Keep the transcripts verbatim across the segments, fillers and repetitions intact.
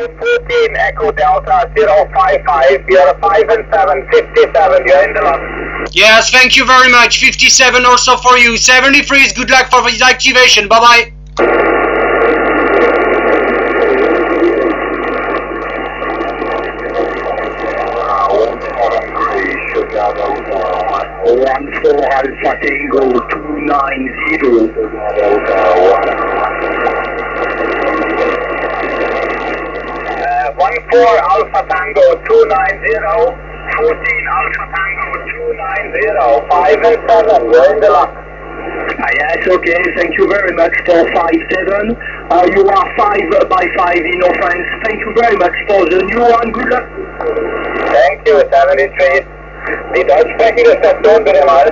fourteen Echo Delta zero five five, you're five and seven, fifty-seven, you're in the lock. Yes, thank you very much. fifty-seven also for you. seventy-three is good luck for this activation. Bye bye. one four Alpha Tango two nine zero. Uh, one four Alpha Tango two nine zero, fourteen Alpha Tango two nine zero, five and seven, you're in the lock. Uh, yes, okay, thank you very much for five seven. Uh, you are five by five in offense. Thank you very much for the new one. Good luck. Thank you, seventy-three. Die deutschsprechende Station bitte mal.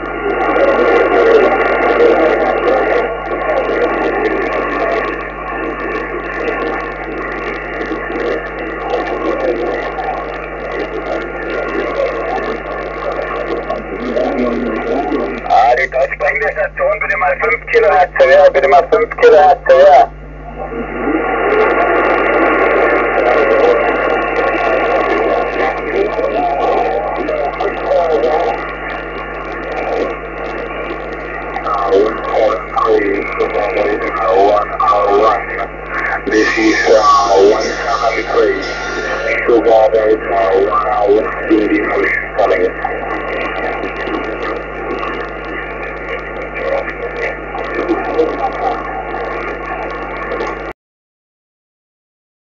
Ah, die deutschsprechende Station bitte mal fünf Kilohertz höher, bitte mal fünf Kilohertz höher.